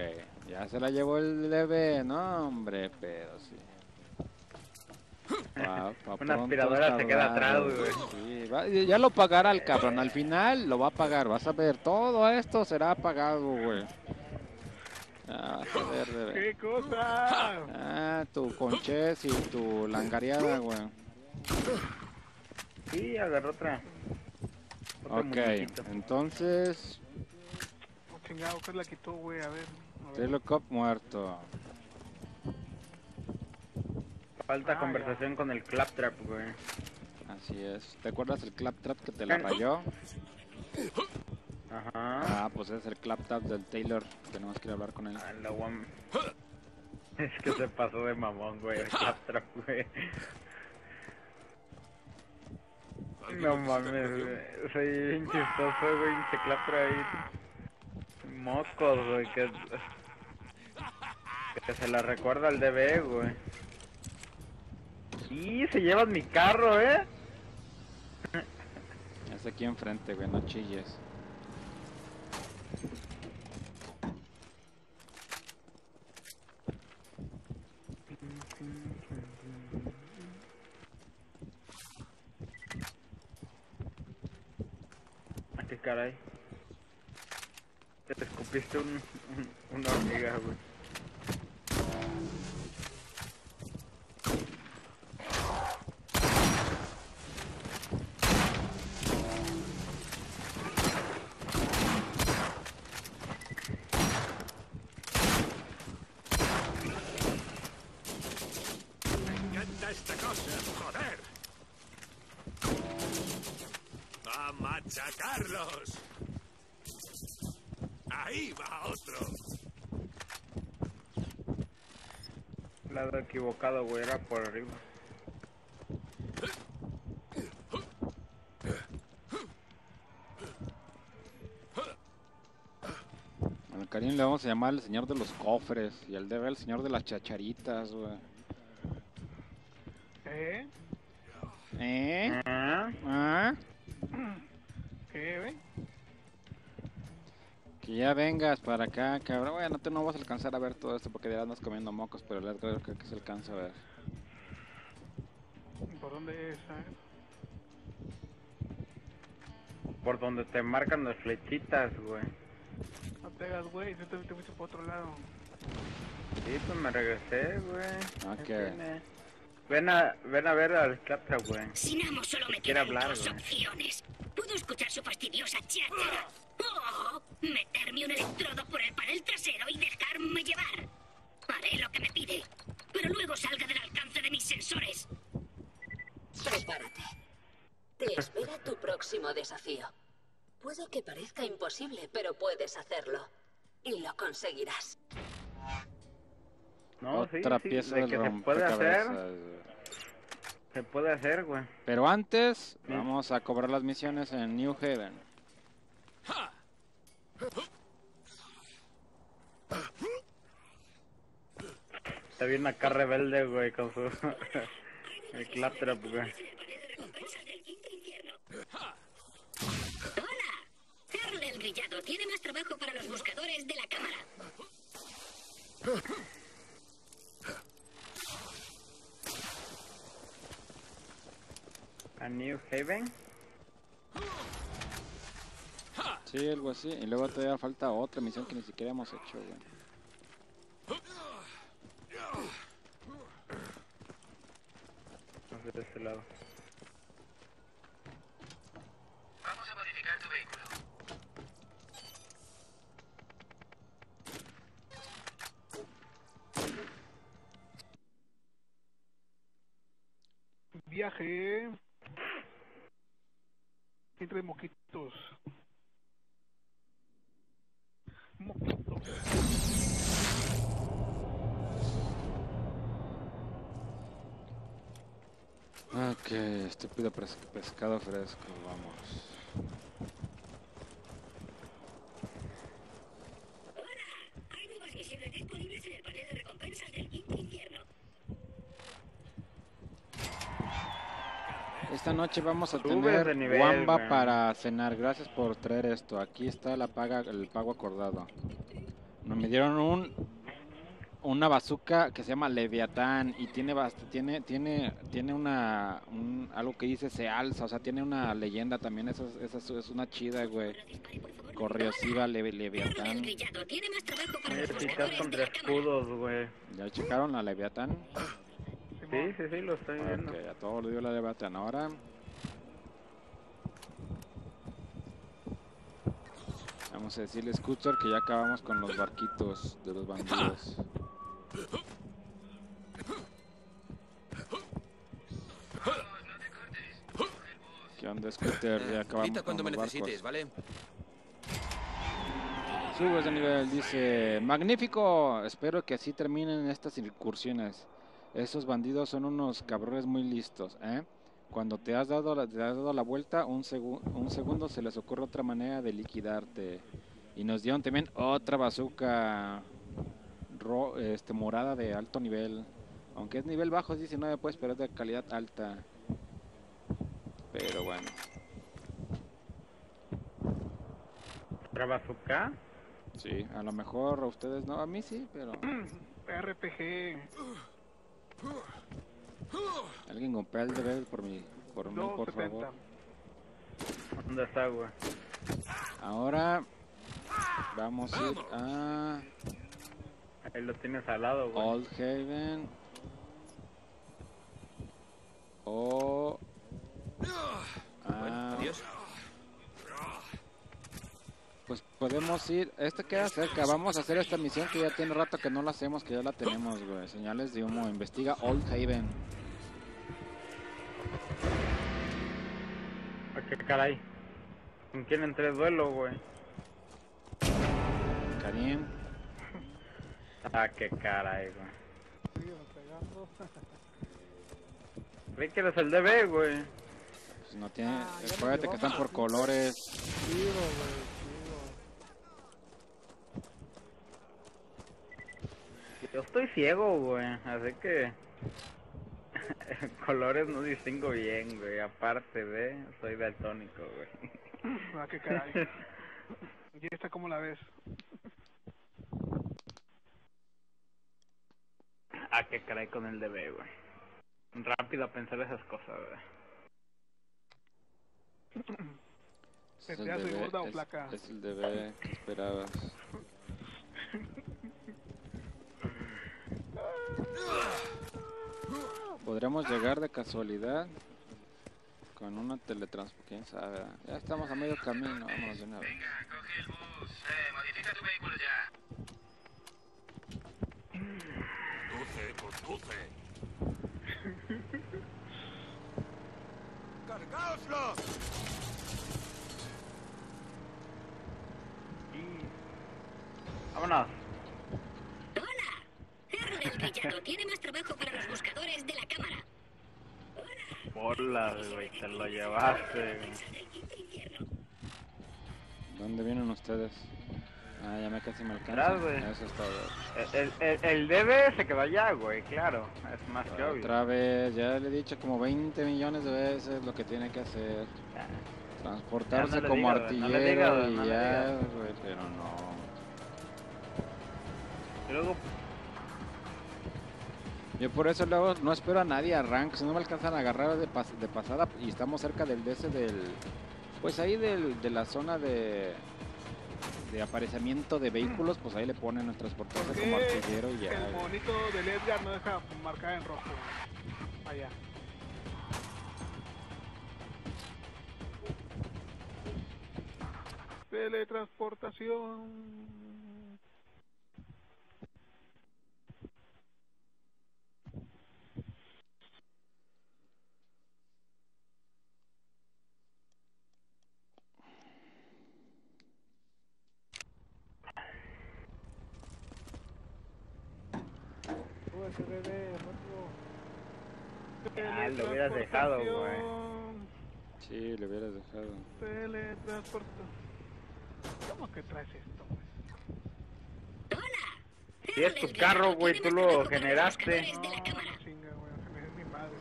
ya se la llevó el bebé, no hombre, pero sí. Una aspiradora se queda atrás, güey. Sí, ya lo pagará el cabrón, al final lo va a pagar, vas a ver, todo esto será pagado, güey. Ah, vas a ver, bebé. ¿Qué cosa? Ah, tu conches y tu langareada, güey. Sí, agarró otra. Otro Ok, muñequito. entonces, Oh, chingado, ¿qué la quitó, güey? A ver. Trilocop muerto. Falta conversación con el Claptrap, güey. Así es. ¿Te acuerdas el Claptrap que te la rayó? Ajá. Ah, pues es el Claptrap del Taylor. Tenemos que ir a hablar con él. Ah, la guam. Es que se pasó de mamón, güey, el Claptrap, güey. No mames, güey. Soy bien chistoso, güey, pinche Claptrap ahí. Mocos, güey, que se la recuerda al DB, güey. Sí, se llevan mi carro, Es aquí enfrente, güey, no chilles. ¿A qué caray? Te escupiste una hormiga, güey. Esta cosa, joder. ¡A machacarlos! Ahí va otro. Lado equivocado, güey, era por arriba. Al Karim le vamos a llamar el señor de los cofres. Y al DB el señor de las chacharitas, güey. ¿Eh? ¿Ah? ¿Qué, güey? Que ya vengas para acá, cabrón. Bueno, tú no vas a alcanzar a ver todo esto porque ya andas comiendo mocos, pero el Edgar creo que se alcanza a ver. ¿Por dónde es? Por donde te marcan las flechitas, güey. No te hagas, güey, yo te fuiste por otro lado. Sí, pues me regresé, güey. Ok. Ven a ver al Claptrap, güey. Sin amo solo me Quiere quedan hablar, dos güey. opciones. Puedo escuchar su fastidiosa cháchara. O meterme un electrodo por el panel trasero y dejarme llevar. Haré lo que me pide, pero luego salga del alcance de mis sensores. Prepárate. Te espera tu próximo desafío. Puede que parezca imposible, pero puedes hacerlo. Y lo conseguirás. No, Otra sí, pieza de del que se puede rompecabezas, hacer. güey. Se puede hacer, güey. Pero antes, Sí. vamos a cobrar las misiones en New Haven. Está bien acá rebelde, güey, con su... el Claptrap, güey. ¡Hola! Carl el Grillado tiene más trabajo para los buscadores de la cámara. A New Haven. Sí, algo así. Y luego todavía falta otra misión que ni siquiera hemos hecho, güey. Vamos de este lado. Vamos a modificar tu vehículo. Viaje. Entre moquitos. Moquitos. Ok, estúpido pescado fresco, vamos. Hay nuevas misiones disponibles en el panel de recompensas del quinto infierno. Esta noche vamos a Subes tener de nivel, guamba güey. para cenar. Gracias por traer esto. Aquí está el pago acordado. me dieron una bazooka que se llama Leviatán y tiene algo que dice se alza, o sea, tiene una leyenda también, esa es una chida, güey. Corrosiva Leviatán. Grillado tiene más trabajo para los Necesitas buscadores contra de la cámara. escudos, güey. ¿Ya checaron la Leviatán? Sí, lo estoy viendo. Ok, a todos le dio la Leviatán. Ahora vamos a decirle Scooter que ya acabamos con los barquitos de los bandidos. ¿Qué onda, Scooter? Ya acabamos Grita cuando con me los necesites, barcos. ¿vale? Subes de nivel, dice, magnífico, espero que así terminen estas incursiones. Esos bandidos son unos cabrones muy listos, ¿eh? Cuando te has dado la vuelta, un segundo se les ocurre otra manera de liquidarte. Y nos dieron también otra bazooka morada de alto nivel. Aunque es nivel bajo, es 19 pues, pero es de calidad alta. Pero bueno. ¿Otra bazooka? Sí, a lo mejor a ustedes no, a mí sí, pero... RPG. Alguien compra el deber por mí, por favor. 270. ¿Dónde está, güey? Ahora vamos a ir a Ahí lo tienes al lado, güey. Old Haven o Bueno, adiós. pues podemos ir, este queda cerca, vamos a hacer esta misión que ya tiene rato que no la hacemos, que ya la tenemos, güey. Señales de humo, investiga Old Haven. ¿Qué caray? ¿Con quién entré en duelo, güey? Karim, Qué caray, güey. Sígueme pegando. Creí que eres el DB, güey. pues no tiene, ya me acuérdate que están por colores. Sigo, güey. Yo estoy ciego, güey, así que... colores no distingo bien, güey. Aparte de... soy daltónico, güey. Ah, qué caray. ¿Y esta cómo la ves? Qué caray con el DB, güey. Rápido a pensar esas cosas, güey. ¿Se te hace gorda o flaca? Es el DB que esperabas. Podremos llegar de casualidad con una teletransportación, quién sabe. Ya estamos a medio camino, vámonos de una vez. Venga, coge el bus. Modifica tu vehículo ya. Conduce. ¡Cargaoslos! ¡Vámonos! Harry del Grillado tiene más trabajo para los buscadores de la cámara. Hola, güey, te lo llevaste, güey. ¿Dónde vienen ustedes? Ya me casi me alcanza. Atrás, güey. Eso es todo. El DB se quedó allá, güey, claro. Es más que obvio. Otra vez, ya le he dicho como 20 millones de veces lo que tiene que hacer. Transportarse Ya no le como digas, güey, no le artillero digas, y no le ya, digas. güey, pero no. Y luego, Yo por eso luego no espero a nadie arranque, si no me alcanzan a agarrar de pasada y estamos cerca del pues ahí de la zona de apareamiento de vehículos, pues ahí le ponen a transportarse como artillero y ya. El monito del Edgar no deja marcar en rojo. Allá. Teletransportación. Súbete, bebé, rápido. lo hubieras dejado, güey. Sí, le hubieras dejado. Teletransportación. ¿Cómo que traes esto, güey? Si es tu carro, güey, tú lo generaste. No, chinga, güey, es mi madre.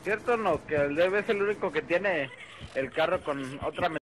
¿Cierto o no? Que el Dave es el único que tiene el carro con otra